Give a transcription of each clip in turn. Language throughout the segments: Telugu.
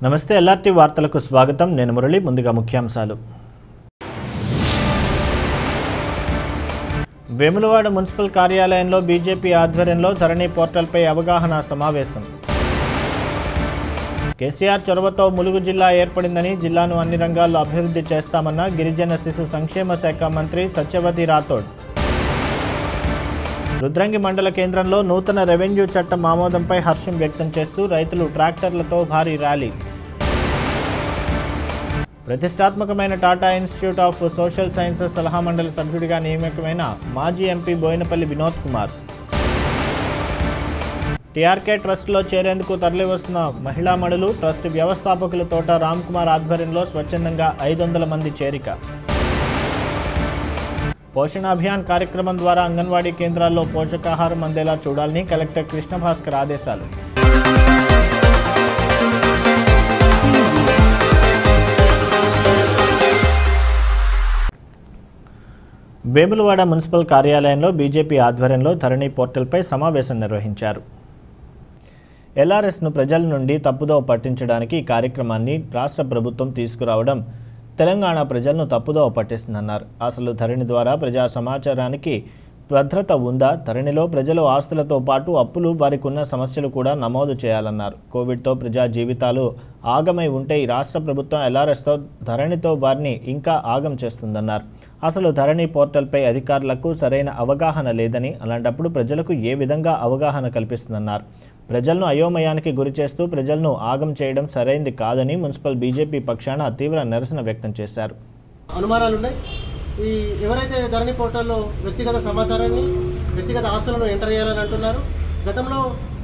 నమస్తే ఎల్ఆర్టీ వార్తలకు స్వాగతం. నేను మురళి. ముందుగా ముఖ్యాంశాలు. వేములవాడ మున్సిపల్ కార్యాలయంలో బీజేపీ ఆధ్వర్యంలో ధరణి పోర్టల్పై అవగాహన సమావేశం. కేసీఆర్ చొరవతో ములుగు జిల్లా ఏర్పడిందని, జిల్లాను అన్ని రంగాల్లో అభివృద్ధి చేస్తామన్న గిరిజన శిశు సంక్షేమ శాఖ మంత్రి సత్యవతి రాథోడ్. రుద్రంగి మండల కేంద్రంలో నూతన రెవెన్యూ చట్టం ఆమోదంపై హర్షం వ్యక్తం చేస్తూ రైతులు ట్రాక్టర్లతో భారీ ర్యాలీ. ప్రతిష్టాత్మకమైన Tata Institute of Social Sciences సలహా మండలి సభ్యుడిగా నియమితమైన మాజీ ఎంపీ బోయినపల్లి వినోద్ కుమార్. టీఆర్కే ట్రస్ట్లో చేరేందుకు తరలివస్తున్న మహిళా మణులు. ట్రస్ట్ వ్యవస్థాపకులు తోట రామ్ కుమార్ ఆధ్వర్యంలో స్వచ్ఛందంగా 500 మంది చేరిక. పోషణ అభియాన్ కార్యక్రమం ద్వారా అంగన్వాడీ కేంద్రాల్లో పోషకాహారం అందేలా చూడాలని కలెక్టర్ కృష్ణభాస్కర్ ఆదేశాలు. వేములవాడ మున్సిపల్ కార్యాలయంలో బీజేపీ ఆధ్వర్యంలో ధరణి పోర్టల్పై సమావేశం నిర్వహించారు. ఎల్ఆర్ఎస్ను ప్రజల నుండి తప్పుదోవ పట్టించడానికి ఈ కార్యక్రమాన్ని రాష్ట్ర ప్రభుత్వం తీసుకురావడం తెలంగాణ ప్రజలను తప్పుదోవ పట్టిస్తుందన్నారు. అసలు ధరణి ద్వారా ప్రజా సమాచారానికి భద్రత ఉందా? ధరణిలో ప్రజలు ఆస్తులతో పాటు అప్పులు, వారికి ఉన్న సమస్యలు కూడా నమోదు చేయాలన్నారు. కోవిడ్తో ప్రజా జీవితాలు ఆగమై ఉంటే ఈ రాష్ట్ర ప్రభుత్వం ఎల్ఆర్ఎస్తో ధరణితో వారిని ఇంకా ఆగం చేస్తుందన్నారు. అసలు ధరణి పోర్టల్పై అధికారులకు సరైన అవగాహన లేదని, అలాంటప్పుడు ప్రజలకు ఏ విధంగా అవగాహన కల్పిస్తుందన్నారు. ప్రజలను అయోమయానికి గురిచేస్తూ ప్రజలను ఆగం చేయడం సరైంది కాదని మున్సిపల్ బీజేపీ పక్షాన తీవ్ర నిరసన వ్యక్తం చేశారు. అనుమానాలున్నాయి. ఈ ఎవరైతే ధరణి పోర్టల్లో వ్యక్తిగత సమాచారాన్ని, వ్యక్తిగత ఆస్తులను ఎంటర్ చేయాలని అంటున్నారు. గతంలో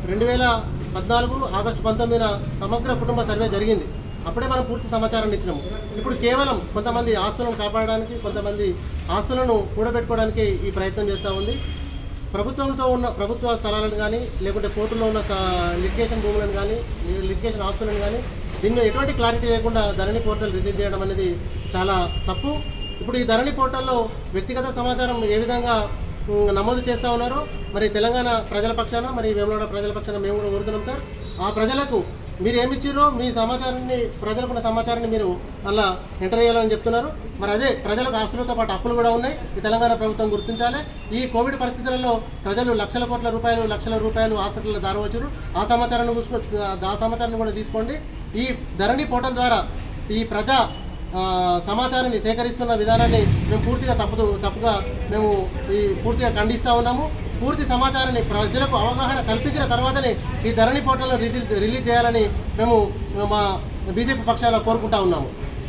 2014 ఆగస్టు 19న సమగ్ర కుటుంబ సర్వే జరిగింది. అప్పుడే మనం పూర్తి సమాచారాన్ని ఇచ్చినాము. ఇప్పుడు కేవలం కొంతమంది ఆస్తులను కాపాడడానికి, కొంతమంది ఆస్తులను కూడబెట్టుకోవడానికి ఈ ప్రయత్నం చేస్తూ ఉంది. ప్రభుత్వంతో ఉన్న ప్రభుత్వ స్థలాలను కానీ, లేకుంటే కోర్టులో ఉన్న లిటిగేషన్ భూములను కానీ, లిటిగేషన్ ఆస్తులను కానీ, దీన్ని ఎటువంటి క్లారిటీ లేకుండా ధరణి పోర్టల్ రిలీజ్ చేయడం అనేది చాలా తప్పు. ఇప్పుడు ఈ ధరణి పోర్టల్లో వ్యక్తిగత సమాచారం ఏ విధంగా నమోదు చేస్తూ ఉన్నారో మరి తెలంగాణ ప్రజల పక్షాన, మరి వేములవాడ ప్రజల పక్షాన మేము కూడా కోరుతున్నాం సార్. ఆ ప్రజలకు మీరు ఏమిచ్చారో మీ సమాచారాన్ని, ప్రజలకున్న సమాచారాన్ని మీరు అలా ఎంటర్ చేయాలని చెప్తున్నారు. మరి అదే ప్రజలకు ఆస్తులతో పాటు అప్పులు కూడా ఉన్నాయి. ఈ తెలంగాణ ప్రభుత్వం గుర్తించాలి. ఈ కోవిడ్ పరిస్థితులలో ప్రజలు లక్షల రూపాయలు హాస్పిటల్లో దారవచ్చారు. ఆ సమాచారాన్ని కూడా తీసుకోండి. ఈ ధరణి పోర్టల్ ద్వారా ఈ ప్రజా సమాచారాన్ని సేకరిస్తున్న విధానాన్ని మేము పూర్తిగా తప్పుగా మేము పూర్తిగా ఖండిస్తూ ఉన్నాము. పూర్తి సమాచారాన్ని ప్రజలకు అవగాహన కల్పించిన తర్వాతనే ఈ ధరణి పోర్టల్ను రిలీజ్ చేయాలని మేము మా బీజేపీ పక్షాన కోరుకుంటా ఉన్నాము.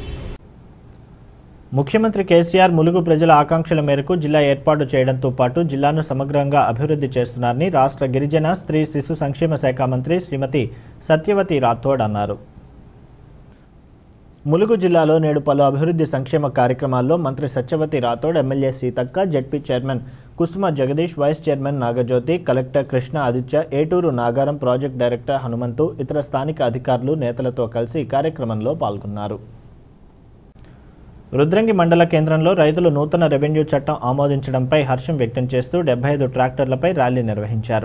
ముఖ్యమంత్రి కేసీఆర్ ములుగు ప్రజల ఆకాంక్షల మేరకు జిల్లా ఏర్పాటు చేయడంతో పాటు జిల్లాను సమగ్రంగా అభివృద్ధి చేస్తున్నారని రాష్ట్ర గిరిజన స్త్రీ శిశు సంక్షేమ శాఖ మంత్రి శ్రీమతి సత్యవతి రాథోడ్ అన్నారు. ములుగు జిల్లాలో నేడు పలు అభివృద్ధి సంక్షేమ కార్యక్రమాల్లో మంత్రి Satyavathi Rathod, MLA Seethakka, ZP chairman Kusuma Jagadish, vice chairman Nagajyothi, collector Krishna Aditya, Eturu Nagaram project director Hanumanthu, ఇతర స్థానిక అధికారులు, నేతలతో కలిసి కార్యక్రమంలో పాల్గొన్నారు. రుద్రంగి మండల కేంద్రంలో రైతులు నూతన రెవెన్యూ చట్టం ఆమోదించడంపై హర్షం వ్యక్తం చేస్తూ 75 ట్రాక్టర్లపై ర్యాలీ నిర్వహించారు.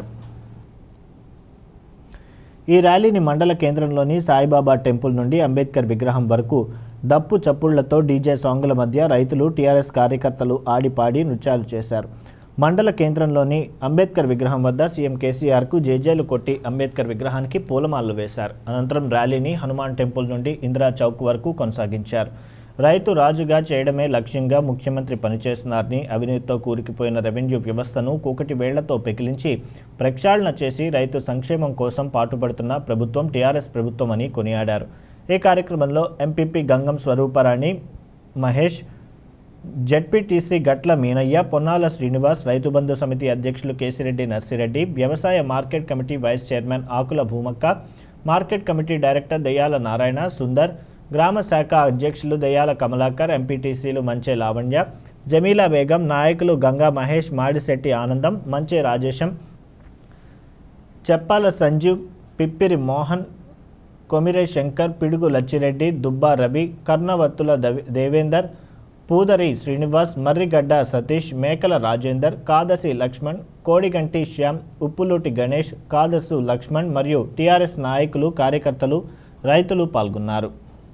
ఈ ర్యాలీని మండల కేంద్రంలోని సాయిబాబా టెంపుల్ నుండి అంబేద్కర్ విగ్రహం వరకు డప్పు చప్పుళ్లతో డీజే సాంగుల మధ్య రైతులు, టీఆర్ఎస్ కార్యకర్తలు ఆడిపాడి నృత్యాలు చేశారు. మండల కేంద్రంలోని అంబేద్కర్ విగ్రహం వద్ద సీఎం కేసీఆర్కు జేజేలు కొట్టి అంబేద్కర్ విగ్రహానికి పూలమాలలు వేశారు. అనంతరం ర్యాలీని హనుమాన్ టెంపుల్ నుండి ఇందిరా చౌక్ వరకు కొనసాగించారు. రైతు రాజుగా చేయడమే లక్ష్యంగా ముఖ్యమంత్రి పనిచేస్తున్నారని, అవినీతితో కూరుకుపోయిన రెవెన్యూ వ్యవస్థను కూకటి వేళ్లతో పెకిలించి ప్రక్షాళన చేసి రైతు సంక్షేమం కోసం పాటుపడుతున్న ప్రభుత్వం టీఆర్ఎస్ ప్రభుత్వం అని కొనియాడారు. ఈ కార్యక్రమంలో ఎంపీపీ గంగం స్వరూపరాణి మహేష్, జెడ్పీటీసీ గట్ల మీనయ్య, పొన్నాల శ్రీనివాస్, రైతు బంధు సమితి అధ్యక్షులు కేసిరెడ్డి నర్సిరెడ్డి, వ్యవసాయ market committee vice chairman Akula Bhoomakka, market committee director Dayyala Narayana Sundar, గ్రామ శాఖ అధ్యక్షులు దయ్యాల కమలాకర్, ఎంపీటీసీలు మంచే లావణ్య, జమీలా బేగం, నాయకులు గంగా మహేష్, మాడిశెట్టి ఆనందం, మంచే రాజేశం, చెప్పాల సంజీవ్, పిప్పిరి మోహన్, కొమిరే శంకర్, పిడుగు లచ్చిరెడ్డి, దుబ్బా రవి, కర్ణవత్తుల దేవేందర్, పూదరి శ్రీనివాస్, మర్రిగడ్డ సతీష్, మేకల రాజేందర్, కాదసి లక్ష్మణ్, కోడిగంటి శ్యామ్, ఉప్పులూటి గణేష్, కాదసు లక్ష్మణ్ మరియు టీఆర్ఎస్ నాయకులు, కార్యకర్తలు, రైతులు పాల్గొన్నారు.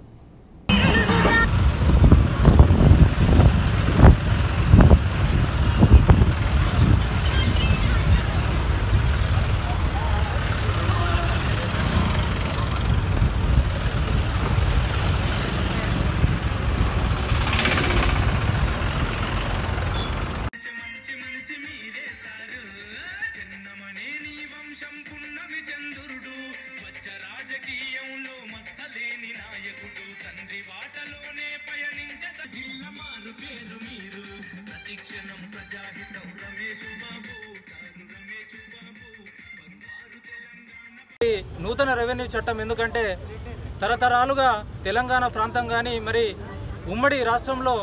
నూతన రెవెన్యూ చట్టం ఎందుకంటే తరతరాలుగా తెలంగాణ ప్రాంతం కానీ మరి ఉమ్మడి రాష్ట్రంలో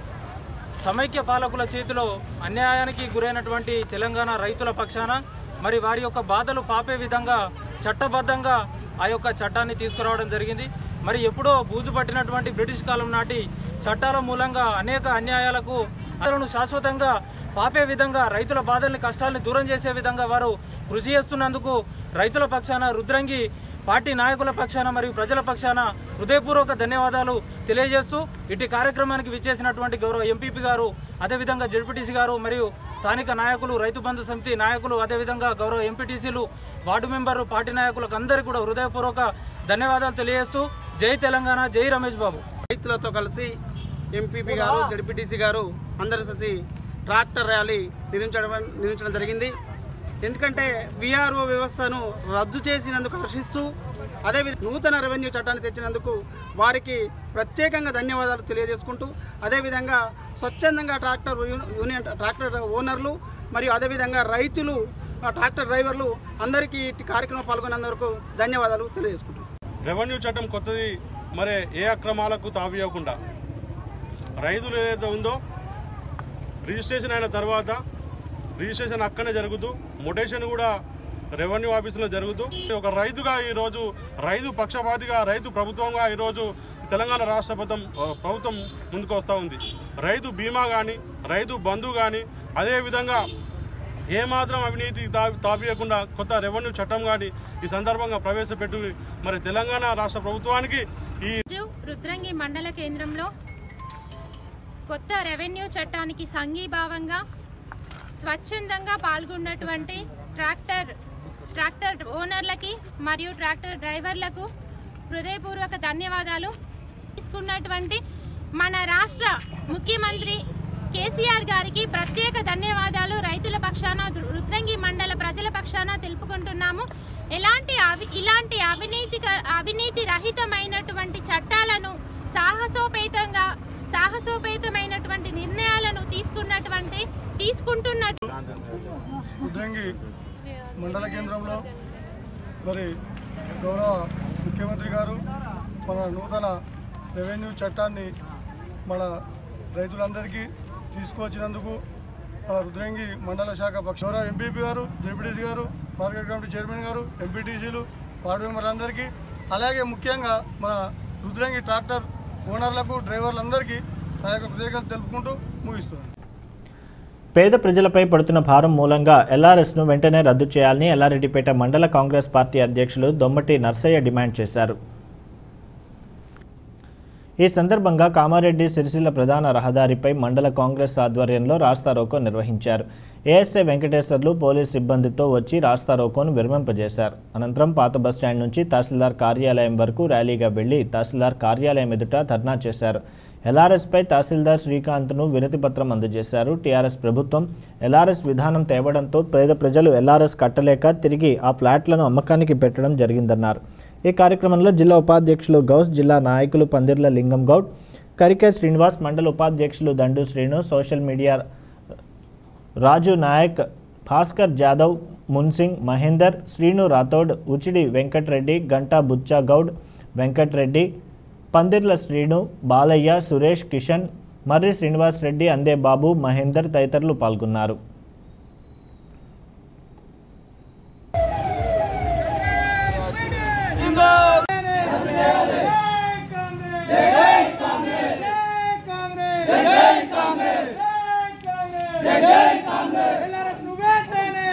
సమైక్య పాలకుల చేతిలో అన్యాయానికి గురైనటువంటి తెలంగాణ రైతుల పక్షాన మరి వారి యొక్క బాధలు పాపే విధంగా చట్టబద్ధంగా ఆ యొక్క చట్టాన్ని తీసుకురావడం జరిగింది. మరి ఎప్పుడో బూజు పట్టినటువంటి బ్రిటిష్ కాలం నాటి చట్టాల మూలంగా అనేక అన్యాయాలకు అతను శాశ్వతంగా పాపే విధంగా రైతుల బాధల్ని కష్టాలని దూరం చేసే విధంగా వారు కృషి చేస్తున్నందుకు రైతుల పక్షాన రుద్రంగి పార్టీ నాయకుల పక్షాన మరియు ప్రజల పక్షాన హృదయపూర్వక ధన్యవాదాలు తెలియజేస్తూ ఇటు కార్యక్రమానికి విచ్చేసినటువంటి గౌరవ ఎంపీపీ గారు, అదేవిధంగా జెడ్పీటీసీ గారు మరియు స్థానిక నాయకులు, రైతు బంధు సమితి నాయకులు, అదేవిధంగా గౌరవ ఎంపీటీసీలు, వార్డు మెంబర్లు, పార్టీ నాయకులకు అందరికీ కూడా హృదయపూర్వక ధన్యవాదాలు తెలియజేస్తూ జై తెలంగాణ, జై రమేష్ బాబు. రైతులతో కలిసి ఎంపీపీ గారు, జెడ్పీటీసీ గారు అందరూ కలిసి ట్రాక్టర్ ర్యాలీ నిర్మించడం జరిగింది. ఎందుకంటే విఆర్ఓ వ్యవస్థను రద్దు చేసినందుకు హర్షిస్తూ అదేవిధంగా నూతన రెవెన్యూ చట్టాన్ని తెచ్చినందుకు వారికి ప్రత్యేకంగా ధన్యవాదాలు తెలియజేసుకుంటూ అదేవిధంగా స్వచ్ఛందంగా ట్రాక్టర్ ఓనర్లు మరియు అదేవిధంగా రైతులు, ట్రాక్టర్ డ్రైవర్లు అందరికీ ఈ కార్యక్రమం పాల్గొన్నందుకు ధన్యవాదాలు తెలియజేసుకుంటున్నాం. రెవెన్యూ చట్టం కొత్తది, మరి ఏ అక్రమాలకు తావివ్వకుండా రైతులు ఏదైతే ఉందో రిజిస్ట్రేషన్ అయిన తర్వాత రిజిస్ట్రేషన్ అక్కడనే జరుగుతూ మొటేషన్ కూడా రెవెన్యూ ఆఫీసులో జరుగుతూ ఒక రైతుగా ఈరోజు రైతు పక్షపాతిగా రైతు ప్రభుత్వంగా ఈరోజు తెలంగాణ రాష్ట్ర ప్రభుత్వం ముందుకు వస్తూ ఉంది. రైతు బీమా కానీ, రైతు బంధు కానీ, అదేవిధంగా ఏమాత్రం అవినీతి తాపియకుండా కొత్త రెవెన్యూ చట్టం కానీ ఈ సందర్భంగా ప్రవేశపెట్టి మరి తెలంగాణ రాష్ట్ర ప్రభుత్వానికి ఈ రుద్రంగి మండల కేంద్రంలో కొత్త రెవెన్యూ చట్టానికి సంఘీభావంగా స్వచ్ఛందంగా పాల్గొన్నటువంటి ట్రాక్టర్ ఓనర్లకి మరియు ట్రాక్టర్ డ్రైవర్లకు హృదయపూర్వక ధన్యవాదాలు. తీసుకున్నటువంటి మన రాష్ట్ర ముఖ్యమంత్రి కేసీఆర్ గారికి ప్రత్యేక ధన్యవాదాలు రైతుల పక్షాన, రుద్రంగి మండల ప్రజల పక్షాన తెలుపుకుంటున్నాము. ఇలాంటి అవినీతి రహితమైనటువంటి చట్టాలను సాహసోపేతమైనటువంటి నిర్ణయాలను తీసుకుంటున్నట్టు రుద్రంగి మండల కేంద్రంలో మరి గౌరవ ముఖ్యమంత్రి గారు మన నూతన రెవెన్యూ చట్టాన్ని మన రైతులందరికీ తీసుకువచ్చినందుకు మన రుద్రంగి మండల శాఖ గౌరవ ఎంపీపీ గారు, జెడ్పీటీసీ గారు, మార్కెట్ కమిటీ చైర్మన్ గారు, ఎంపీటీసీలు, వార్డు మెంబర్లందరికీ, అలాగే ముఖ్యంగా మన రుద్రంగి ట్రాక్టర్ ఓనర్లకు, డ్రైవర్లందరికీ నా యొక్క కృతజ్ఞతలు తెలుపుకుంటూ ముగిస్తున్నాను. పేద ప్రజలపై పడుతున్న భారం మూలంగా ఎల్ఆర్ఎస్ను వెంటనే రద్దు చేయాలని ఎల్లారెడ్డిపేట మండల కాంగ్రెస్ పార్టీ అధ్యక్షులు దొమ్మటి నర్సయ్య డిమాండ్ చేశారు. ఈ సందర్భంగా కామారెడ్డి సిరిసిల్ల ప్రధాన రహదారిపై మండల కాంగ్రెస్ ఆధ్వర్యంలో రాస్తారోకో నిర్వహించారు. ఏఎస్ఐ వెంకటేశ్వర్లు పోలీస్ సిబ్బందితో వచ్చి రాస్తారోకోను విరమింపజేశారు. అనంతరం పాత బస్టాండ్ నుంచి తహసీల్దార్ కార్యాలయం వరకు ర్యాలీగా వెళ్లి తహసీల్దార్ కార్యాలయం ఎదుట ధర్నా చేశారు. ఎల్ఆర్ఎస్పై తహసీల్దార్ శ్రీకాంత్ను వినతిపత్రం అందజేశారు. టీఆర్ఎస్ ప్రభుత్వం ఎల్ఆర్ఎస్ విధానం తేవడంతో పేద ప్రజలు ఎల్ఆర్ఎస్ కట్టలేక తిరిగి ఆ ఫ్లాట్లను అమ్మకానికి పెట్టడం జరిగిందన్నారు. ఈ కార్యక్రమంలో జిల్లా ఉపాధ్యక్షులు గౌస్, జిల్లా నాయకులు పందిర్ల లింగం గౌడ్, కరికే శ్రీనివాస్, మండల ఉపాధ్యక్షులు దండు శ్రీను, సోషల్ మీడియా రాజు నాయక్, భాస్కర్ జాదవ్, మున్సింగ్ మహేందర్, శ్రీను రాథోడ్, ఉచిడి వెంకటరెడ్డి, గంటా బుచ్చా గౌడ్, వెంకటరెడ్డి, పందిర్ల శ్రీను, బాలయ్య, సురేష్, కిషన్, మర్రి శ్రీనివాస్ రెడ్డి, అందే బాబు, మహేందర్ తదితరులు పాల్గొన్నారు.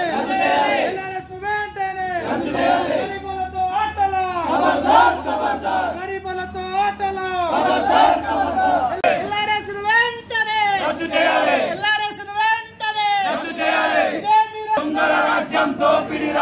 खबरदार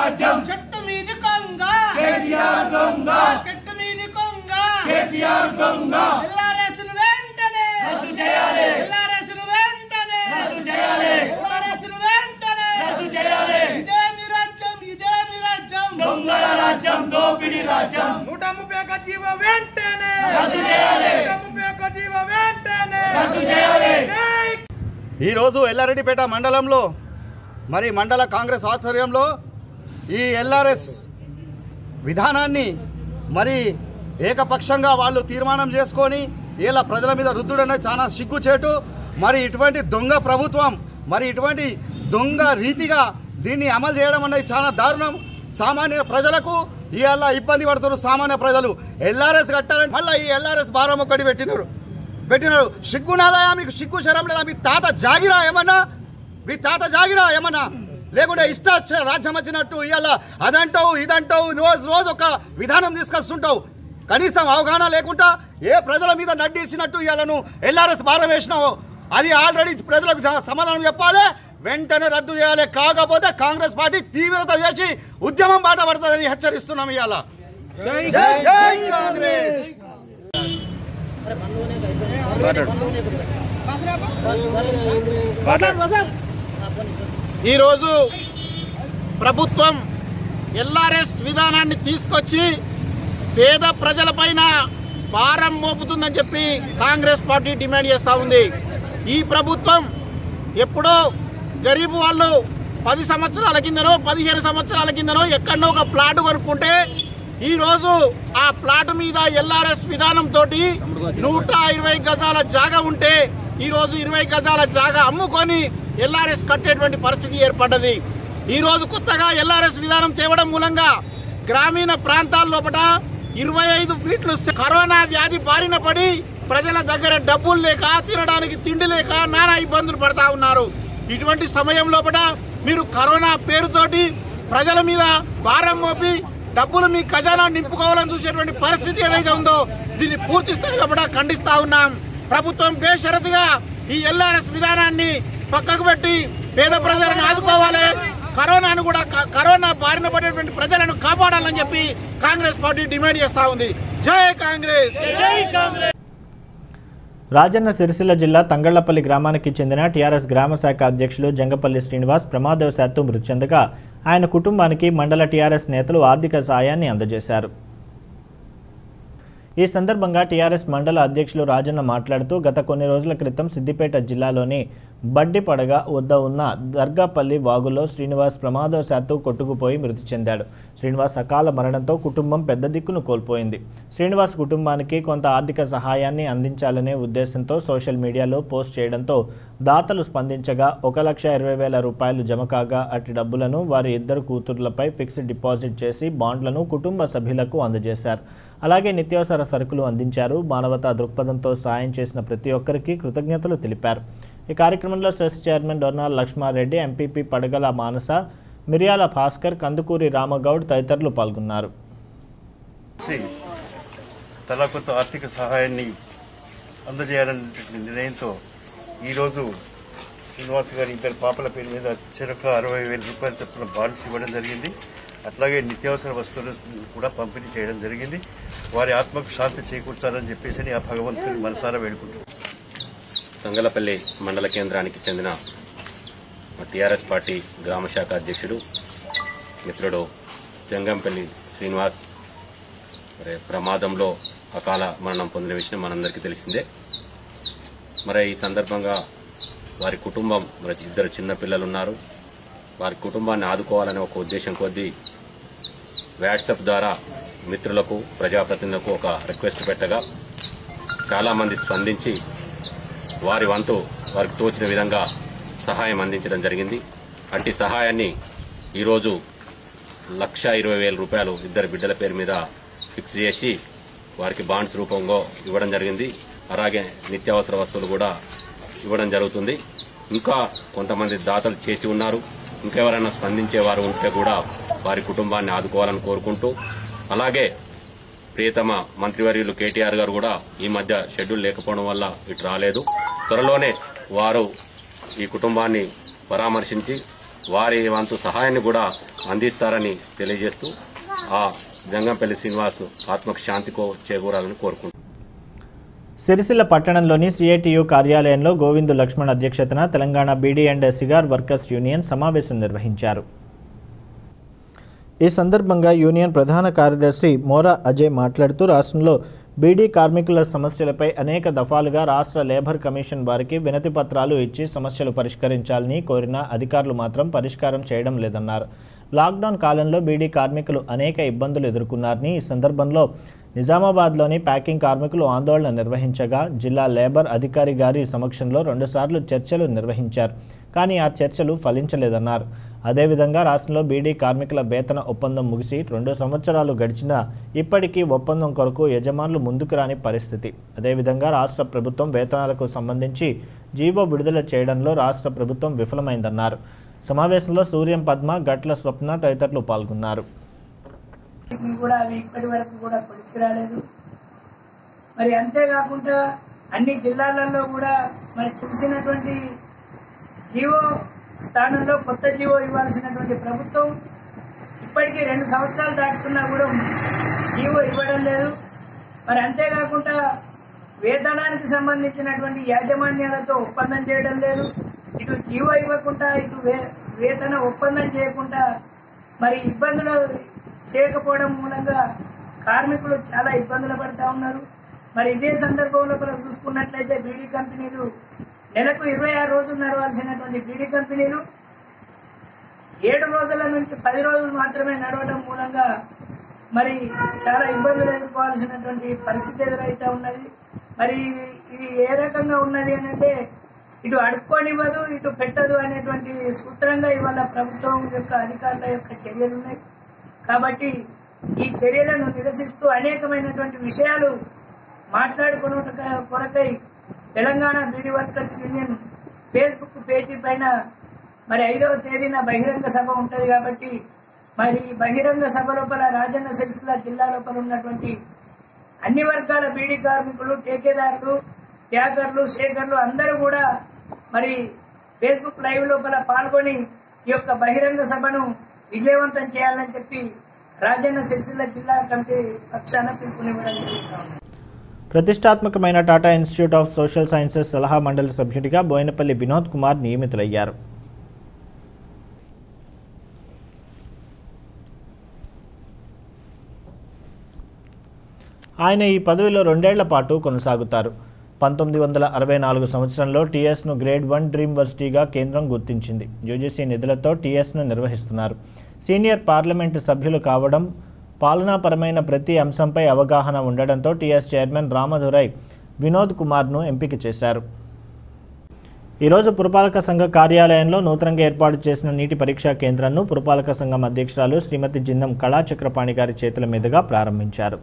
రాజ్యం చెట్టు మీది కొంగ కేసీఆర్ దొంగ చెట్టు మీది కొంగ కేసీఆర్ దొంగ ఎల్ఆర్ఎస్ను వెంటనే రద్దు చేయాలి ఎల్ఆర్ఎస్ను వెంటనే రద్దు చేయాలి ఎల్ఆర్ఎస్ను వెంటనే రద్దు చేయాలి ఇదేమి రాజ్యం దొంగల రాజ్యం దోపిడీ రాజ్యం 130 జీవ వెంటనే రద్దు చేయాలి 130 జీవ వెంటనే రద్దు చేయాలి ఈరోజు ఎల్లారెడ్డిపేట మండలంలో మరి మండల కాంగ్రెస్ ఆధ్వర్యంలో ఈ ఎల్ఆర్ఎస్ విధానాన్ని మరి ఏకపక్షంగా వాళ్ళు తీర్మానం చేసుకొని ఇలా ప్రజల మీద రుద్దుడనే చాలా సిగ్గుచేటు. మరి ఇటువంటి దొంగ ప్రభుత్వం మరి ఇటువంటి దొంగ రీతిగా దీన్ని అమలు చేయడం అనేది చాలా దారుణం. సామాన్య ప్రజలకు ఇవాళ ఇబ్బంది పడుతున్నారు. సామాన్య ప్రజలు ఎల్ఆర్ఎస్ కట్టాలని మళ్ళీ ఈ ఎల్ఆర్ఎస్ భారం ఒక్కటి పెట్టినారు. సిగ్గునాదయా మీకు? సిగ్గు శరం లేదా? మీ తాత జాగిరా ఏమన్నా? మీ తాత జాగిరా ఏమన్నా? లేకుంటే ఇష్ట రాజ్యం వచ్చినట్టు ఇవాళ అదంటావు ఇదంటావు రోజు ఒక విధానం తీసుకొస్తుంటావు. కనీసం అవగాహన లేకుండా ఏ ప్రజల మీద నడ్డేసినట్టు ఇవాళ నువ్వు ఎల్ఆర్ఎస్ భారం వేసినావు. అది ఆల్రెడీ ప్రజలకు సమాధానం చెప్పాలి, వెంటనే రద్దు చేయాలి. కాకపోతే కాంగ్రెస్ పార్టీ తీవ్రత చేసి ఉద్యమం బాట పడుతుందని హెచ్చరిస్తున్నాం. ఇవాళ జై కాంగ్రెస్. ఈరోజు ప్రభుత్వం ఎల్ఆర్ఎస్ విధానాన్ని తీసుకొచ్చి పేద ప్రజలపైన భారం మోపుతుందని చెప్పి కాంగ్రెస్ పార్టీ డిమాండ్ చేస్తూ ఉంది. ఈ ప్రభుత్వం ఎప్పుడో గరీబ్ వాళ్ళు 10 సంవత్సరాల కిందనో 15 సంవత్సరాల కిందనో ఎక్కడో ఒక ప్లాట్ కొనుక్కుంటే ఈరోజు ఆ ప్లాట్ మీద ఎల్ఆర్ఎస్ విధానంతో 120 గజాల జాగా ఉంటే ఈరోజు 20 గజాల జాగా అమ్ముకొని ఎల్ఆర్ఎస్ కట్టేటువంటి పరిస్థితి ఏర్పడ్డది. ఈరోజు కొత్తగా ఎల్ఆర్ఎస్ విధానం తేవడం మూలంగా గ్రామీణ ప్రాంతాల లోపల 25 ఫీట్లు కరోనా వ్యాధి బారిన పడి ప్రజల దగ్గర డబ్బులు లేక తినడానికి తిండి లేక నానా ఇబ్బందులు పడతా ఉన్నారు. ఇటువంటి సమయం లోపల మీరు కరోనా పేరుతోటి ప్రజల మీద భారం మోపి డబ్బులు మీ ఖజానా నింపుకోవాలని చూసేటువంటి పరిస్థితి ఏదైతే ఉందో దీన్ని పూర్తి స్థాయిలో కూడా ఖండిస్తా ఉన్నాం. ప్రభుత్వం బేషరతుగా ఈ ఎల్ఆర్ఎస్ విధానాన్ని పక్కకు పెట్టి పేద ప్రజలను ఆదుకోవాలి, కరోనా బారిన పడేటువంటి ప్రజలను కాపాడాలని చెప్పి కాంగ్రెస్ పార్టీ డిమాండ్ చేస్తా ఉంది. జై కాంగ్రెస్. రాజన్న సిరిసిల్ల జిల్లా తంగళ్లపల్లి గ్రామానికి చెందిన టీఆర్ఎస్ గ్రామ శాఖ అధ్యక్షులు జంగపల్లి శ్రీనివాస్ ప్రమాదవశాత్తు మృతి చెందగా ఆయన కుటుంబానికి మండల టీఆర్ఎస్ నేతలు ఆర్థిక సాయాన్ని అందజేశారు. ఈ సందర్భంగా టీఆర్ఎస్ మండల అధ్యక్షులు రాజన్న మాట్లాడుతూ గత కొన్ని రోజుల క్రితం సిద్దిపేట జిల్లాలోని బడ్డిపడగ వద్ద ఉన్న దర్గాపల్లి వాగులో శ్రీనివాస్ ప్రమాదవశాత్తు కొట్టుకుపోయి మృతి చెందాడు. శ్రీనివాస్ అకాల మరణంతో కుటుంబం పెద్ద దిక్కును కోల్పోయింది. శ్రీనివాస్ కుటుంబానికి కొంత ఆర్థిక సహాయాన్ని అందించాలనే ఉద్దేశంతో సోషల్ మీడియాలో పోస్ట్ చేయడంతో దాతలు స్పందించగా 1,20,000 రూపాయలు జమ కాగా అట్టి డబ్బులను వారి 2 కూతుర్లపై ఫిక్స్డ్ డిపాజిట్ చేసి బాండ్లను కుటుంబ సభ్యులకు అందజేశారు. అలాగే నిత్యావసర సరుకులు అందించారు. మానవతా దృక్పథంతో సాయం చేసిన ప్రతి ఒక్కరికి కృతజ్ఞతలు తెలిపారు. ఈ కార్యక్రమంలో CESS chairman Dornal Lakshmareddy, MPP Padagala Manasa, మిర్యాల భాస్కర్, కందుకూరి రామగౌడ్ తదితరులు పాల్గొన్నారు. తలా కొంత ఆర్థిక సహాయాన్ని అందజేయాలనే నిర్ణయంతో ఈరోజు శ్రీనివాస్ గారి 2 పాపల పేరు మీద చెరొక 60,000 రూపాయల చొప్పున బాండ్స్ ఇవ్వడం జరిగింది. అట్లాగే నిత్యావసర వస్తువులు కూడా పంపిణీ చేయడం జరిగింది. వారి ఆత్మకు శాంతి చేకూర్చాలని చెప్పేసి ఆ భగవంతుని మనసారా వేడుకుంటున్నాం. తంగలపల్లి మండల కేంద్రానికి చెందిన టీఆర్ఎస్ పార్టీ గ్రామ శాఖ అధ్యక్షుడు మిత్రుడు జంగంపల్లి శ్రీనివాస్ ప్రమాదంలో అకాల మరణం పొందిన విషయం మనందరికీ తెలిసిందే. మరి ఈ సందర్భంగా వారి కుటుంబం 2 చిన్న పిల్లలు ఉన్నారు. వారి కుటుంబాన్ని ఆదుకోవాలనే ఒక ఉద్దేశం కొద్దీ వాట్సాప్ ద్వారా మిత్రులకు, ప్రజాప్రతినిధులకు ఒక రిక్వెస్ట్ పెట్టగా చాలామంది స్పందించి వారి వంతు వారికి తోచిన విధంగా సహాయం అందించడం జరిగింది. అట్టి సహాయాన్ని ఈరోజు 1,20,000 రూపాయలు 2 బిడ్డల పేరు మీద ఫిక్స్ చేసి వారికి బాండ్స్ రూపంలో ఇవ్వడం జరిగింది. అలాగే నిత్యావసర వస్తువులు కూడా ఇవ్వడం జరుగుతుంది. ఇంకా కొంతమంది దాతలు చేసి ఉన్నారు. ఇంకెవరైనా స్పందించేవారు ఉంటే కూడా వారి కుటుంబాన్ని ఆదుకోవాలని కోరుకుంటూ, అలాగే ప్రియతమ మంత్రివర్యులు కేటీఆర్ గారు కూడా ఈ మధ్య షెడ్యూల్ లేకపోవడం వల్ల ఇటు రాలేదు. త్వరలోనే వారు ఈ కుటుంబాన్ని పరామర్శించి వారి వంతు సహాయాన్ని కూడా అందిస్తారని తెలియజేస్తూ ఆ జంగంపల్లి శ్రీనివాస్ ఆత్మకు శాంతి చేకూరాలని కోరుకుంటున్నాను. సిరిసిల్ల పట్టణంలోని సిఐటియు కార్యాలయంలో గోవిందు లక్ష్మణ్ అధ్యక్షతన Telangana beedi and cigar workers union సమావేశం నిర్వహించారు. ఈ సందర్భంగా యూనియన్ ప్రధాన కార్యదర్శి మోరా అజయ్ మాట్లాడుతూ రాష్ట్రంలో బీడీ కార్మికుల సమస్యలపై అనేక దఫాలుగా రాష్ట్ర లేబర్ కమిషన్ వారికి వినతి పత్రాలు ఇచ్చి సమస్యలు పరిష్కరించాలని కోరిన అధికారులు మాత్రం పరిష్కారం చేయడం లేదన్నారు. లాక్డౌన్ కాలంలో బీడీ కార్మికులు అనేక ఇబ్బందులు ఎదుర్కొన్నారని ఈ సందర్భంలో నిజామాబాద్లోని ప్యాకింగ్ కార్మికులు ఆందోళన నిర్వహించగా జిల్లా లేబర్ అధికారి గారి సమక్షంలో 2 సార్లు చర్చలు నిర్వహించారు. కానీ ఆ చర్చలు ఫలించలేదన్నారు. అదేవిధంగా రాష్ట్రంలో బీడీ కార్మికుల వేతన ఒప్పందం ముగిసి 2 సంవత్సరాలు గడిచినా ఇప్పటికీ ఒప్పందం కొరకు యజమానులు ముందుకు రాని పరిస్థితి. అదేవిధంగా రాష్ట్ర ప్రభుత్వం వేతనాలకు సంబంధించి జీవో విడుదల చేయడంలో రాష్ట్ర ప్రభుత్వం విఫలమైందన్నారు. సమావేశంలో సూర్యం పద్మ, గట్ల స్వప్న తదితరులు పాల్గొన్నారు. కూడా అవి ఇప్పటి వరకు కూడా పొడిచి రాలేదు. మరి అంతేకాకుండా అన్ని జిల్లాలలో కూడా మరి చూసినటువంటి జీవో స్థానంలో కొత్త జీవో ఇవ్వాల్సినటువంటి ప్రభుత్వం ఇప్పటికీ 2 సంవత్సరాలు దాటుకున్నా కూడా జీవో ఇవ్వడం లేదు. మరి అంతేకాకుండా వేతనానికి సంబంధించినటువంటి యాజమాన్యాలతో ఒప్పందం చేయడం లేదు. ఇటు జీవో ఇవ్వకుండా ఇటు వేతన ఒప్పందం చేయకుండా మరి ఇబ్బందులు చేయకపోవడం మూలంగా కార్మికులు చాలా ఇబ్బందులు పడుతూ ఉన్నారు. మరి ఇదే సందర్భంలో కూడా చూసుకున్నట్లయితే బీడీ కంపెనీలు నెలకు 26 రోజులు నడవాల్సినటువంటి బీడీ కంపెనీలు 7 రోజుల నుంచి 10 రోజులు మాత్రమే నడవడం మూలంగా మరి చాలా ఇబ్బందులు ఎదుర్కోవాల్సినటువంటి పరిస్థితి ఎదురైతే ఉన్నది. మరి ఇది ఏ రకంగా ఉన్నది అని అంటే ఇటు అడుక్కోనివ్వదు, ఇటు పెట్టదు అనేటువంటి సూత్రంగా ఇవాళ ప్రభుత్వం యొక్క అధికారుల యొక్క చర్యలు ఉన్నాయి. కాబట్టి ఈ చర్యలను నిరసిస్తూ అనేకమైనటువంటి విషయాలు మాట్లాడుకునే కొరకై Telangana beedi workers union Facebook page పైన మరి 5వ తేదీన బహిరంగ సభ ఉంటుంది. కాబట్టి మరి బహిరంగ సభ లోపల రాజన్న సిరిసిల్ల జిల్లా లోపల ఉన్నటువంటి అన్ని వర్గాల బీడీ కార్మికులు, ठेकेదారులు, ప్యాకర్లు, షేకర్లు అందరూ కూడా మరి ఫేస్బుక్ లైవ్ లోపల పాల్గొని ఈ యొక్క బహిరంగ సభను విజయవంతం చేయాలని చెప్పి రాజన్న సిరిసిల్ల జిల్లా కమిటీ పక్షాన పిలుపునివ్వడం జరుగుతుంది. ప్రతిష్టాత్మకమైన Tata Institute of Social Sciences సలహా మండలి సభ్యుడిగా బోయినపల్లి వినోద్ కుమార్ నియమితులయ్యారు. ఆయన ఈ పదవిలో 2 ఏళ్ల పాటు కొనసాగుతారు. 1964 సంవత్సరంలో టీఎస్ను గ్రేడ్ 1 డ్రీమ్ వర్సిటీగా కేంద్రం గుర్తించింది. యూజీసీ నిధులతో టీఎస్ను నిర్వహిస్తున్నారు. సీనియర్ పార్లమెంటు సభ్యులు కావడం, పాలనాపరమైన ప్రతి అంశంపై అవగాహన ఉండడంతో టీఎస్ చైర్మన్ రామదురై వినోద్ కుమార్ను ఎంపిక చేశారు. ఈరోజు పురపాలక సంఘ కార్యాలయంలో నూతనంగా ఏర్పాటు చేసిన నీటి పరీక్షా కేంద్రాన్ని పురపాలక సంఘం అధ్యక్షురాలు శ్రీమతి జిందం కళాచక్రపాణి గారి చేతుల మీదుగా ప్రారంభించారు.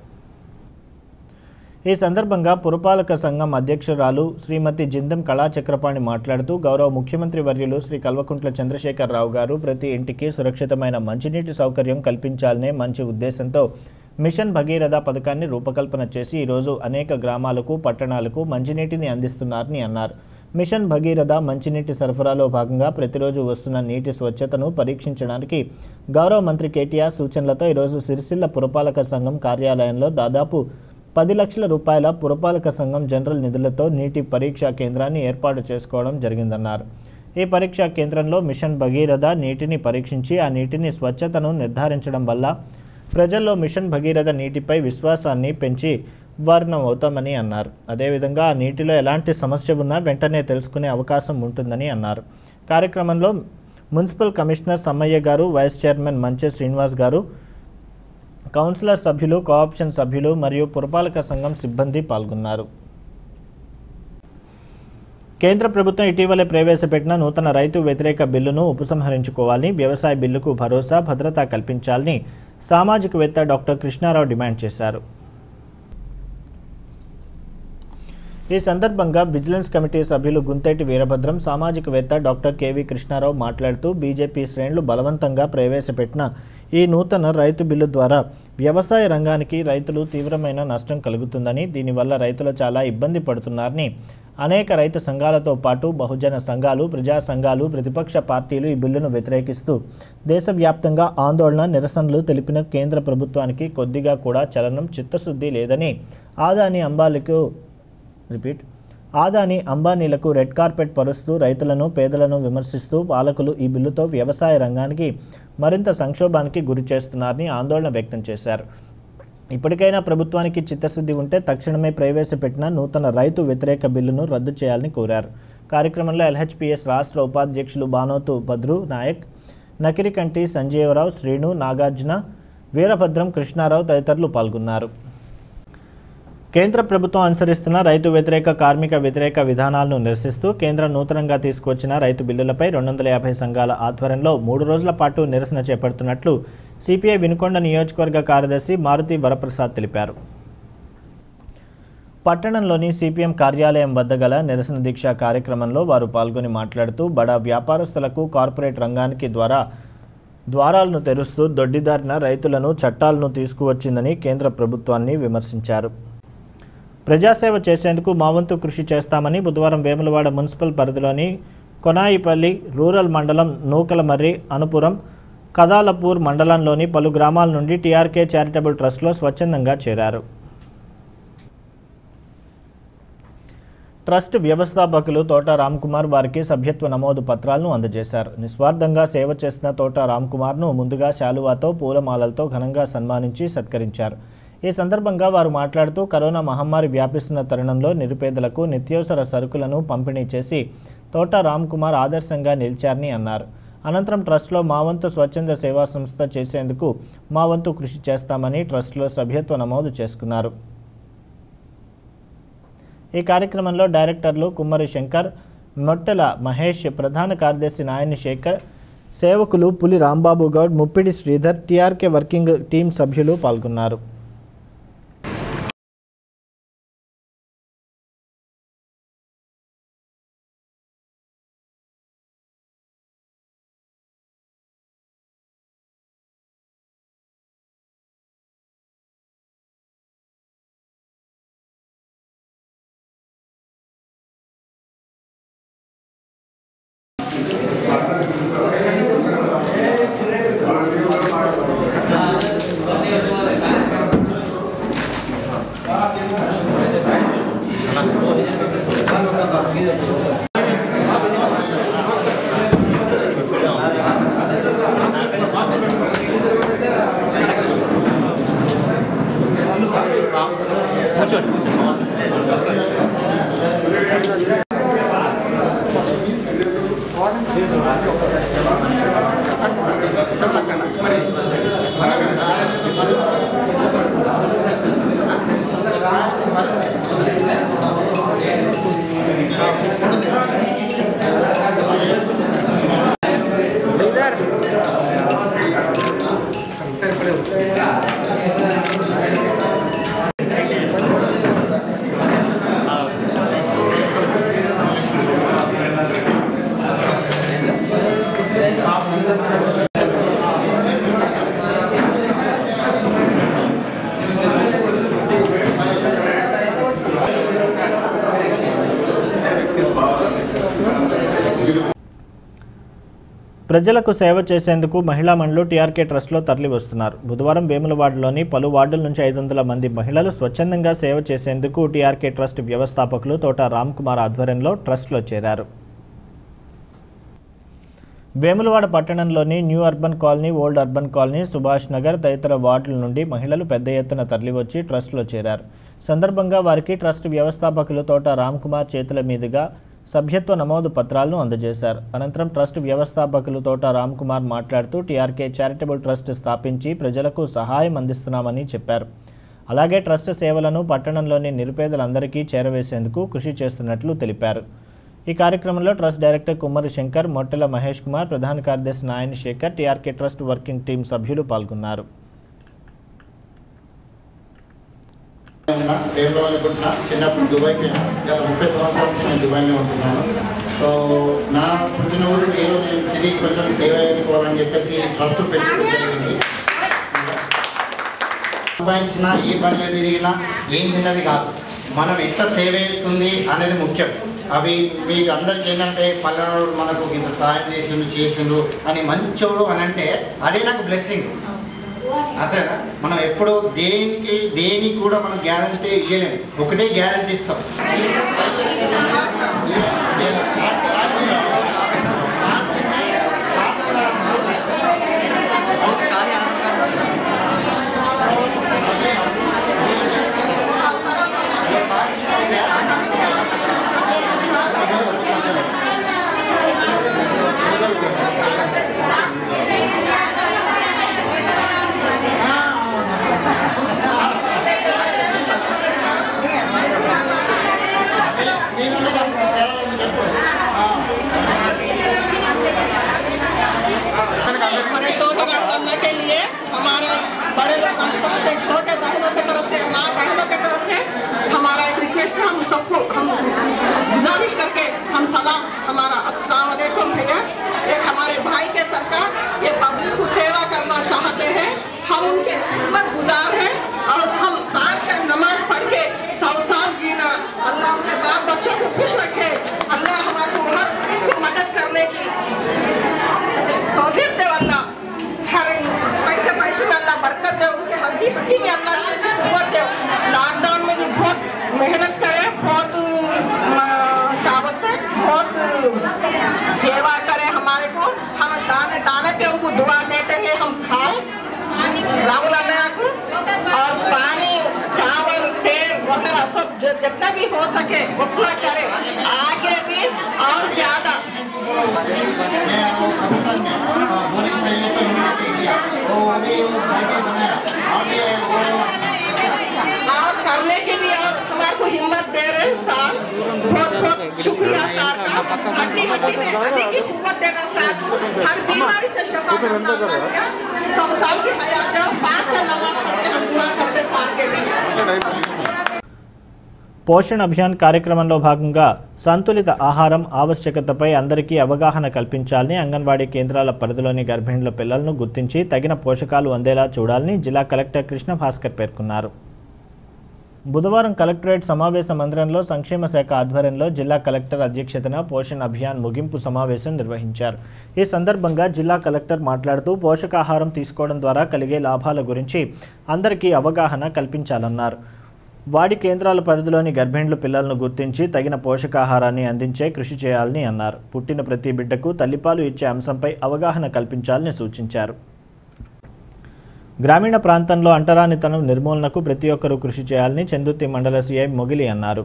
ఈ సందర్భంగా పురపాలక సంఘం అధ్యక్షురాలు శ్రీమతి జిందం కళాచక్రపాణి మాట్లాడుతూ గౌరవ ముఖ్యమంత్రి వర్యులు శ్రీ కల్వకుంట్ల చంద్రశేఖరరావు గారు ప్రతి ఇంటికి సురక్షితమైన మంచినీటి సౌకర్యం కల్పించాలనే మంచి ఉద్దేశంతో మిషన్ భగీరథ పథకాన్ని రూపకల్పన చేసి ఈరోజు అనేక గ్రామాలకు, పట్టణాలకు మంచినీటిని అందిస్తున్నారని అన్నారు. మిషన్ భగీరథ మంచినీటి సరఫరాలో భాగంగా ప్రతిరోజు వస్తున్న నీటి స్వచ్ఛతను పరీక్షించడానికి గౌరవ మంత్రి కేటీఆర్ సూచనలతో ఈరోజు సిరిసిల్ల పురపాలక సంఘం కార్యాలయంలో దాదాపు 10 లక్షల రూపాయల పురపాలక సంఘం జనరల్ నిధులతో నీటి పరీక్షా కేంద్రాన్ని ఏర్పాటు చేసుకోవడం జరిగిందన్నారు. ఈ పరీక్షా కేంద్రంలో మిషన్ భగీరథ నీటిని పరీక్షించి ఆ నీటిని స్వచ్ఛతను నిర్ధారించడం వల్ల ప్రజల్లో మిషన్ భగీరథ నీటిపై విశ్వాసాన్ని పెంచి వారణమవుతామని అన్నారు. అదేవిధంగా ఆ నీటిలో ఎలాంటి సమస్య ఉన్నా వెంటనే తెలుసుకునే అవకాశం ఉంటుందని అన్నారు. కార్యక్రమంలో మున్సిపల్ కమిషనర్ సమ్మయ్య గారు, వైస్ చైర్మన్ మంచె శ్రీనివాస్ గారు, కౌన్సిలర్ సభ్యులు, కోఆప్షన్ సభ్యులు మరియు పురపాలక సంఘం సిబ్బంది పాల్గొన్నారు. కేంద్ర ప్రభుత్వం ఇటీవలే ప్రవేశపెట్టిన నూతన రైతు వ్యతిరేక బిల్లును ఉపసంహరించుకోవాలని, వ్యవసాయ బిల్లుకు భరోసా, భద్రత కల్పించాలని సామాజికవేత్త డాక్టర్ కృష్ణారావు డిమాండ్ చేశారు. ఈ సందర్భంగా విజిలెన్స్ కమిటీ సభ్యులు గుంతేటి వీరభద్రం, సామాజికవేత్త డాక్టర్ కెవి కృష్ణారావు మాట్లాడుతూ బీజేపీ శ్రేణులు బలవంతంగా ప్రవేశపెట్టిన ఈ నూతన రైతు బిల్లు ద్వారా వ్యవసాయ రంగానికి రైతులు తీవ్రమైన నష్టం కలుగుతుందని, దీనివల్ల రైతులు చాలా ఇబ్బంది పడుతున్నారని, అనేక రైతు సంఘాలతో పాటు బహుజన సంఘాలు, ప్రజా సంఘాలు, ప్రతిపక్ష పార్టీలు ఈ బిల్లును వ్యతిరేకిస్తూ దేశవ్యాప్తంగా ఆందోళన, నిరసనలు తెలిపిన కేంద్ర ప్రభుత్వానికి కొద్దిగా కూడా చలనం, చిత్తశుద్ధి లేదని, ఆదాని అంబానీలకు రెడ్ కార్పెట్ పరుస్తూ రైతులను, పేదలను విమర్శిస్తూ పాలకులు ఈ బిల్లుతో వ్యవసాయ రంగానికి మరింత సంక్షోభానికి గురి చేస్తున్నారని ఆందోళన వ్యక్తం చేశారు. ఇప్పటికైనా ప్రభుత్వానికి చిత్తశుద్ధి ఉంటే తక్షణమే ప్రవేశపెట్టిన నూతన రైతు వ్యతిరేక బిల్లును రద్దు చేయాలని కోరారు. కార్యక్రమంలో ఎల్హెచ్పిఎస్ రాష్ట్ర ఉపాధ్యక్షులు బానోతు భద్రు నాయక్, నకిరికంటి సంజీవరావు, శ్రీను, నాగార్జున, వీరభద్రం, కృష్ణారావు తదితరులు పాల్గొన్నారు. కేంద్ర ప్రభుత్వం అనుసరిస్తున్న రైతు వ్యతిరేక, కార్మిక వ్యతిరేక విధానాలను నిరసిస్తూ కేంద్రం నూతనంగా తీసుకువచ్చిన రైతు బిల్లులపై 250 సంఘాల ఆధ్వర్యంలో 3 రోజుల పాటు నిరసన చేపడుతున్నట్లు సిపిఐ వినుకొండ నియోజకవర్గ కార్యదర్శి మారుతి వరప్రసాద్ తెలిపారు. పట్టణంలోని సిపిఎం కార్యాలయం వద్ద గల నిరసన దీక్ష కార్యక్రమంలో వారు పాల్గొని మాట్లాడుతూ బడా వ్యాపారస్తులకు కార్పొరేట్ రంగానికి ద్వారాలను తెరుస్తూ దొడ్డిదారిన రైతులను చట్టాలను తీసుకువచ్చిందని కేంద్ర ప్రభుత్వాన్ని విమర్శించారు. ప్రజాసేవ చేసేందుకు మా వంతు కృషి చేస్తామని బుధవారం వేములవాడ మున్సిపల్ పరిధిలోని కొనాయిపల్లి రూరల్ మండలం నూకలమర్రి, అనుపురం, కదాలపూర్ మండలంలోని పలు గ్రామాల నుండి టీఆర్కే చారిటబుల్ ట్రస్ట్లో స్వచ్ఛందంగా చేరారు. ట్రస్ట్ వ్యవస్థాపకులు తోట రామ్కుమార్ వారికి సభ్యత్వ నమోదు పత్రాలను అందజేశారు. నిస్వార్థంగా సేవ చేసిన తోట రామ్కుమార్ను ముందుగా శాలువాతో, పూలమాలలతో ఘనంగా సన్మానించి సత్కరించారు. ఈ సందర్భంగా వారు మాట్లాడుతూ కరోనా మహమ్మారి వ్యాపిస్తున్న తరుణంలో నిరుపేదలకు నిత్యావసర సరుకులను పంపిణీ చేసి తోట రామ్కుమార్ ఆదర్శంగా నిలిచారని అన్నారు. అనంతరం ట్రస్ట్లో మా వంతు స్వచ్ఛంద సేవా సంస్థ చేసేందుకు మా వంతు కృషి చేస్తామని ట్రస్ట్లో సభ్యత్వ నమోదు చేసుకున్నారు. ఈ కార్యక్రమంలో డైరెక్టర్లు కుమ్మరి శంకర్, మొట్టెల మహేష్, ప్రధాన కార్యదర్శి నాయని శేఖర్, సేవకులు Puli Rambabu Goud, Muppidi Sridhar, TRK working team సభ్యులు పాల్గొన్నారు. ప్రజలకు సేవ చేసేందుకు మహిళా మండలు టీఆర్కే ట్రస్ట్లో తరలి వస్తున్నారు. బుధవారం వేములవాడలోని పలు వార్డుల నుంచి 500 మంది మహిళలు స్వచ్ఛందంగా సేవ చేసేందుకు టీఆర్కే ట్రస్ట్ వ్యవస్థాపకులు తోట రామ్కుమార్ ఆధ్వర్యంలో ట్రస్ట్లో చేరారు. వేములవాడ పట్టణంలోని new urban colony, old urban colony, Subhash Nagar తదితర వార్డుల నుండి మహిళలు పెద్ద ఎత్తున తరలివచ్చి ట్రస్ట్లో చేరారు. సందర్భంగా వారికి ట్రస్ట్ వ్యవస్థాపకులు తోట రామ్కుమార్ చేతుల మీదుగా సభ్యత్వ నమోదు పత్రాలను అందజేశారు. అనంతరం ట్రస్ట్ వ్యవస్థాపకులు తోట రామ్కుమార్ మాట్లాడుతూ టీఆర్కే చారిటబుల్ ట్రస్ట్ స్థాపించి ప్రజలకు సహాయం అందిస్తున్నామని చెప్పారు. అలాగే ట్రస్ట్ సేవలను పట్టణంలోని నిరుపేదలందరికీ చేరవేసేందుకు కృషి చేస్తున్నట్లు తెలిపారు. ఈ కార్యక్రమంలో ట్రస్ట్ డైరెక్టర్ కుమ్మరి శంకర్, మొట్టెల మహేష్ కుమార్, ప్రధాన కార్యదర్శి Nayani Shekar, TRK trust working team సభ్యులు పాల్గొన్నారు. దేవంలో అనుకుంటున్నా. చిన్నప్పుడు దుబాయ్కి గత 30 సంవత్సరాల నుంచి నేను దుబాయ్లో ఉంటున్నాను. సో నా పుట్టిన ఊరు ఏదో నేను తిరిగి కొంచెం సేవ చేసుకోవాలని చెప్పేసి ట్రస్ట్ పెట్టుకోవడం జరిగింది. సంపాదించినా ఏ పని మీద తిరిగినా ఏం తిన్నది కాదు, మనం ఎంత సేవ చేసుకుంది అనేది ముఖ్యం. అవి మీకు అందరికీ ఏంటంటే పల్లెనోడు మనకు ఇంత సహాయం చేసిండు అని మంచోడు అని అంటే అదే నాకు బ్లెస్సింగ్. అదే మనం ఎప్పుడో దేనికి కూడా మనం గ్యారంటీ ఇవ్వలేము, ఒకటే గ్యారంటీ ఇస్తాం. के लिए हमारे बड़े लोगों की तरफ से, छोटे बहनों की तरफ से, माँ बहनों की तरफ से हमारा एक रिक्वेस्ट है, हम सबको हम गुजारिश करके हम सलाम हमारा अस्सलाम वालेकुम भैया। एक हमारे भाई के सरकार ये पब्लिक को सेवा करना चाहते हैं, हम उनके खिदमत गुजार हैं और हम आज का नमाज पढ़ के 100 साल जीना, अल्लाह अपने बाल बच्चों को खुश रखे, अल्लाह हमारे उम्र को मदद करने की तौफीक दे, अल्लाह हर पैसे में अल्लाह बरकत दे, उनके हड्डी में अल्लाह कुव्वत दे। लॉकडाउन में भी बहुत मेहनत करे, बहुत क्या बोलते हैं, बहुत सेवा करे हमारे को, हम दाने दाने पे उनको दुआ देते हैं, हम खाए राहुल अल्लाह को, और पानी चावल तेल वगैरह सब जितना भी हो सके उतना करे, आगे भी और ज्यादा। और करने के लिए और हमारे को हिम्मत दे रहे साल, बहुत बहुत शुक्रिया साल का। हड्डी में हड्डी की कुव्वत देना साल को, हर बीमारी से शफा करना, 100 साल की हयात है, 5 का नमाज पढ़ते हम दुआ करते साल के लिए। పోషణ్ అభియాన్ కార్యక్రమంలో భాగంగా సంతులిత ఆహారం ఆవశ్యకతపై అందరికీ అవగాహన కల్పించాలని, అంగన్వాడీ కేంద్రాల పరిధిలోని గర్భిణుల పిల్లలను గుర్తించి తగిన పోషకాలు అందేలా చూడాలని జిల్లా కలెక్టర్ కృష్ణ భాస్కర్ పేర్కొన్నారు. బుధవారం కలెక్టరేట్ సమావేశ మందిరంలో సంక్షేమ శాఖ ఆధ్వర్యంలో జిల్లా కలెక్టర్ అధ్యక్షతన పోషణ్ అభియాన్ ముగింపు సమావేశం నిర్వహించారు. ఈ సందర్భంగా జిల్లా కలెక్టర్ మాట్లాడుతూ పోషకాహారం తీసుకోవడం ద్వారా కలిగే లాభాల గురించి అందరికీ అవగాహన కల్పించాలన్నారు. వాడి కేంద్రాల పరిధిలోని గర్భిణుల పిల్లలను గుర్తించి తగిన పోషకాహారాన్ని అందించే కృషి చేయాలని అన్నారు. పుట్టిన ప్రతి బిడ్డకు తల్లిపాలు ఇచ్చే అంశంపై అవగాహన కల్పించాలని సూచించారు. గ్రామీణ ప్రాంతంలో అంటరానితనం నిర్మూలనకు ప్రతి ఒక్కరూ కృషి చేయాలని చందుర్తి మండల సిఐ మొగిలి అన్నారు.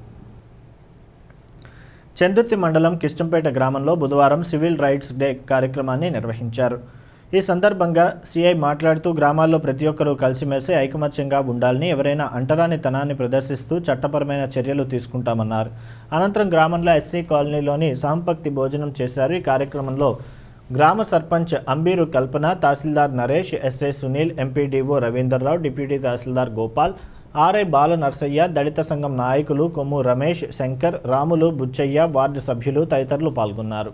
చందుర్తి మండలం కిష్టంపేట గ్రామంలో బుధవారం సివిల్ రైట్స్ డే కార్యక్రమాన్ని నిర్వహించారు. ఈ సందర్భంగా సిఐ మాట్లాడుతూ గ్రామాల్లో ప్రతి ఒక్కరూ కలిసిమెలిసి ఐకమత్యంగా ఉండాలని, ఎవరైనా అంటరానితనాన్ని ప్రదర్శిస్తూ చట్టపరమైన చర్యలు తీసుకుంటామన్నారు. అనంతరం గ్రామంలో ఎస్సీ కాలనీలోని సాంపక్తి భోజనం చేశారు. ఈ కార్యక్రమంలో గ్రామ sarpanch Ambiru Kalpana, tahsildar Naresh, SI Sunil, MPDO Ravinderrao, deputy tahsildar Gopal, RI Bala Narsaiah, దళిత సంఘం నాయకులు కొమ్ము రమేష్, శంకర్, రాములు, బుచ్చయ్య, వార్డు సభ్యులు తదితరులు పాల్గొన్నారు.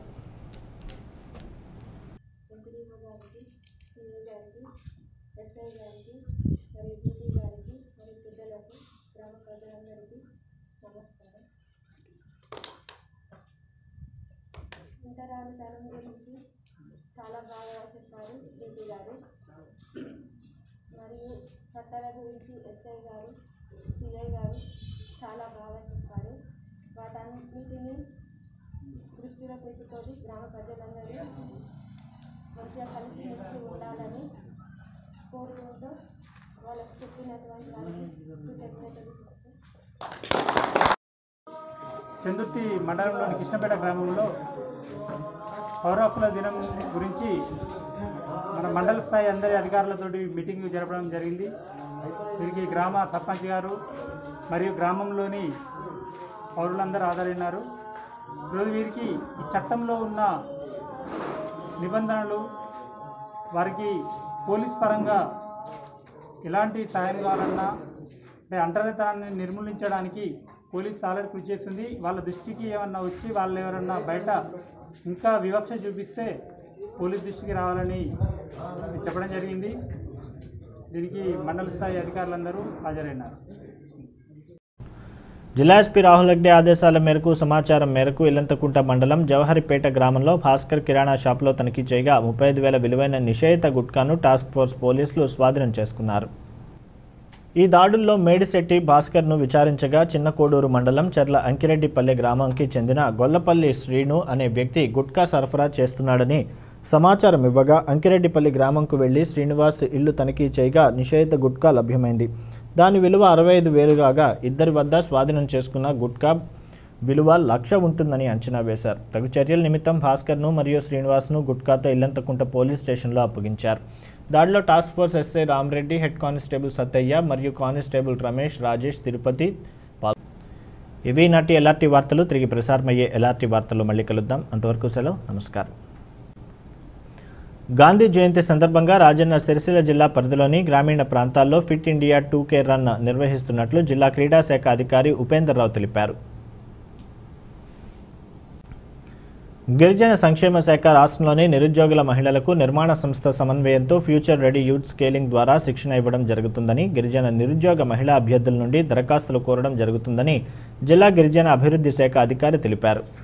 అంటరానితనం గురించి చాలా బాగా చెప్పారు డిపి గారు, మరియు చట్టాల గురించి ఎస్ఐ గారు, సిఐ గారు చాలా బాగా చెప్పారు. వాటన్నిటిని దృష్టిలో పెట్టుకొని గ్రామ ప్రజలందరూ మంచిగా కలిసిమెలిసి ఉండాలని కోరుకుంటూ వాళ్ళకి చెప్పినటువంటి వాళ్ళకి కృతజ్ఞతలు. చందుర్తి మండలంలోని కృష్ణపేట గ్రామంలో పౌర హక్కుల దినం గురించి మన మండల స్థాయి అందరి అధికారులతోటి మీటింగ్ జరపడం జరిగింది. దీనికి గ్రామ సర్పంచ్ గారు మరియు గ్రామంలోని పౌరులందరూ హాజరైనారు. ఈరోజు వీరికి ఈ చట్టంలో ఉన్న నిబంధనలు, వారికి పోలీస్ పరంగా ఎలాంటి సాయం కావాలన్నా అంటే అంటరానితనాన్ని నిర్మూలించడానికి పోలీస్ చాలా కృషి చేస్తుంది. వాళ్ళ దృష్టికి ఏమన్నా వచ్చి వాళ్ళు ఎవరన్నా బయట ఇంకా వివక్ష చూపిస్తే పోలీస్ దృష్టికి రావాలని చెప్పడం జరిగింది. దీనికి మండల స్థాయి అధికారులందరూ హాజరైనారు. జిల్లా ఎస్పీ రాహుల్ రెడ్డి ఆదేశాల మేరకు సమాచారం మేరకు ఇల్లంతకుంట మండలం జవహరిపేట గ్రామంలో భాస్కర్ కిరాణా షాపులో తనిఖీ చేయగా 35,000 విలువైన నిషేధిత గుట్కాను టాస్క్ ఫోర్స్ పోలీసులు స్వాధీనం చేసుకున్నారు. ఈ దాడుల్లో మేడిశెట్టి భాస్కర్ను విచారించగా చిన్నకోడూరు మండలం చెర్ల అంకిరెడ్డిపల్లె గ్రామంకి చెందిన గొల్లపల్లి శ్రీను అనే వ్యక్తి గుట్కా సరఫరా చేస్తున్నాడని సమాచారం ఇవ్వగా అంకిరెడ్డిపల్లి గ్రామంకు వెళ్లి శ్రీనివాస్ ఇల్లు తనిఖీ చేయగా నిషేధిత గుట్కా లభ్యమైంది. దాని విలువ 65,000 కాగా ఇద్దరి వద్ద స్వాధీనం చేసుకున్న గుట్కా విలువ 1,00,000 ఉంటుందని అంచనా వేశారు. తగు చర్యల నిమిత్తం భాస్కర్ను మరియు శ్రీనివాస్ను గుట్కాతో ఇల్లంతకుంట పోలీస్ స్టేషన్లో అప్పగించారు. దాడిలో task force SI Ramareddy, head constable Sattaiah మరియు కానిస్టేబుల్ రమేష్, రాజేష్, తిరుపతి ఇవి నాటి ఎల్ఆర్టీ వార్తలు. తిరిగి ప్రసారమయ్యే ఎల్ఆర్టీ వార్తలు మళ్ళీ కలుద్దాం. అంతవరకు సెలవు. నమస్కారం. గాంధీ జయంతి సందర్భంగా రాజన్న సిరిసిల్ల జిల్లా పరిధిలోని గ్రామీణ ప్రాంతాల్లో ఫిట్ ఇండియా 2K రన్ నిర్వహిస్తున్నట్లు జిల్లా క్రీడా శాఖ అధికారి ఉపేందర్రావు తెలిపారు. గిరిజన సంక్షేమ శాఖ రాష్ట్రంలోని నిరుద్యోగుల మహిళలకు నిర్మాణ సంస్థ సమన్వయంతో ఫ్యూచర్ రెడీ యూత్ స్కేలింగ్ ద్వారా శిక్షణ ఇవ్వడం జరుగుతుందని, గిరిజన నిరుద్యోగ మహిళా అభ్యర్థుల నుండి దరఖాస్తులు కోరడం జరుగుతుందని జిల్లా గిరిజన అభివృద్ధి శాఖ అధికారి తెలిపారు.